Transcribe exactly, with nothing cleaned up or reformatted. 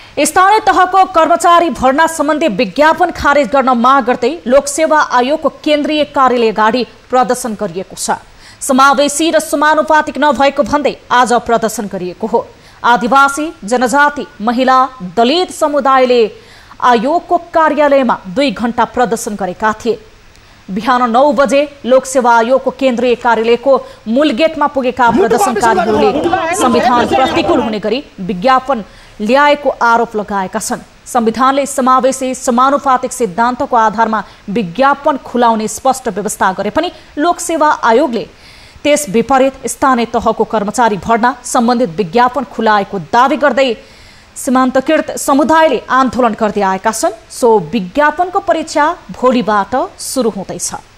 स्थानीय तहको कर्मचारी भर्ना सम्बन्धी विज्ञापन खारेज गर्न माग गर्दै लोकसेवा आयोगको केन्द्रीय कार्यालय अगाडि प्रदर्शन गरिएको छ। समावेशी र समानुपातिक नभएको भन्दै आज प्रदर्शन गरिएको हो। आदिवासी, जनजाति, महिला, दलित समुदायले आयोगको कार्यालयमा दुई घण्टा प्रदर्शन गरेका थिए। बिहान नौ बजे लोकसेवा आयोगको केन्द्रीय कार्यालयको मूल गेटमा पुगेका प्रदर्शनकारीहरूले संविधान प्रतिकूल हुने गरी विज्ञापन ल्याएको आरोप लगाएका छन्। संविधानले समावेशी समानुपातिक सिद्धान्तको आधारमा विज्ञापन खुलाउने स्पष्ट व्यवस्था गरे पनि लोकसेवा आयोगले त्यस विपरीत स्थानीय तहको कर्मचारी भर्ना सम्बन्धित विज्ञापन खुलाएको दावी गर्दै सीमान्तकृत समुदायले आन्दोलन गर्दै आएका छन्। सो विज्ञापनको परीक्षा भोलिबाट सुरु हुँदैछ।